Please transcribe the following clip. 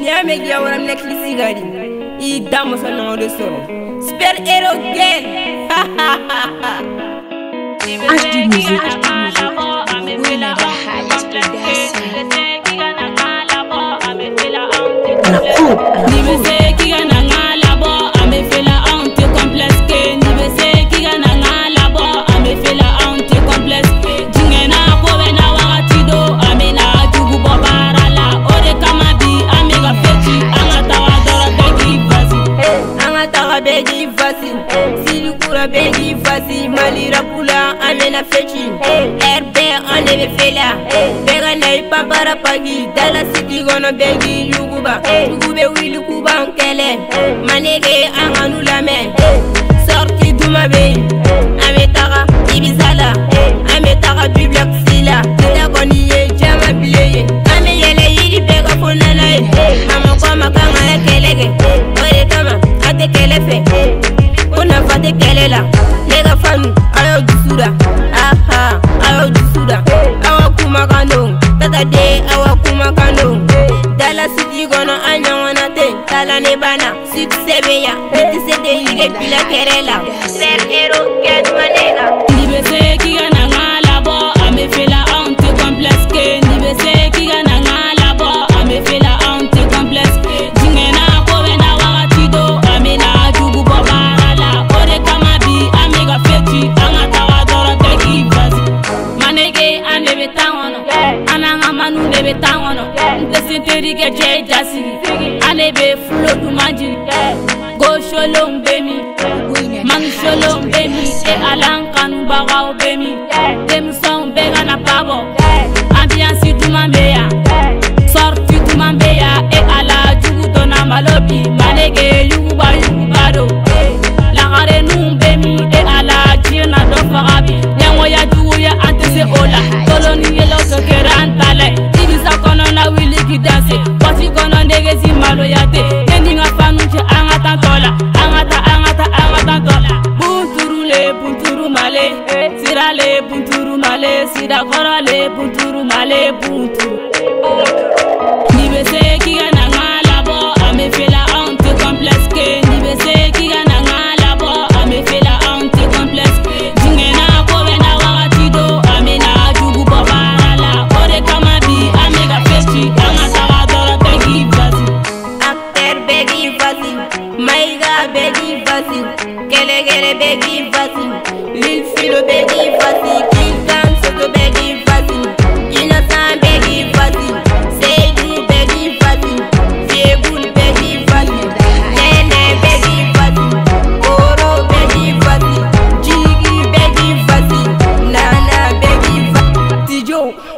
Niame gi awram nek li sigari I damo sa no de soro Super hero gang HD Music Begi fasi, sili kura begi fasi, malira kula amena fechi. RB on eve fela, bega nei papara pagi, dala siki gono begi yuguba, yugube wili kuba onkele, manege anganu lame, sorti duma be, ametaka ibizala, ametaka biblak sila, kita koni ye jama biye, ame yele yili bega fonana mama kwa makanga ya kelege, ore kama ate kelefe, ona fate kelela, nega fanu, ayo jusura, aha, ayo jusura, awa kuma kando, tata de awa kuma kando, dala siti gono anya wana te, tala ne bana, 6-7 ya, biti sete hige pila kerela, ser hero get manega. Nibese kiga na ngala bo, ame fela ante complex ke, nibese kiga na ngala bo, ame fela ante complex ke, jingena kowe na wakati do, ame na jugu bo barala, ore kama bi ame ga feti, anga tawa dora teki vazi, manege ane betangono, ananga manu ne betangono, ntese terike jay jasi, ane be flow du manjini, go sholom bemi, man sholom bemi, e alankan bagaw bemi, dem son bega na pabo, ambiance du mambeya, sorti du mambeya, e ala jugu dona malobi, manege yuguba yugubado, lagare num bemi, e ala jina do fagabi, nyango ya jugu ya antese ola, koloni yelo sokera antale, ibisa kono na wili ki danse, wasi kono negezi malo yate, yeninga fanuche angata tola, angata bunturu male, sirale bunturu male, sira korale bunturu male bunturu. Nibese kiga na ngala bo, ame fela ante complex ke, nibese kiga na ngala bo, ame fela ante complex ke, jingena kowe na wakati do, ame na jugu bo barala, ore kama bi ame ga festi, anga tawa dora begi vazi. Acteur begi vazi, maiga begi vazi, kele begi vazi, lil filo begi vazi, kil dance to begi vazi, innocent begi vazi, Seydou begi vazi, Fieboul begi vazi, Nene begi vazi, Oro begi vazi, Jigi begi vazi, Nana begi vazi, Tijo.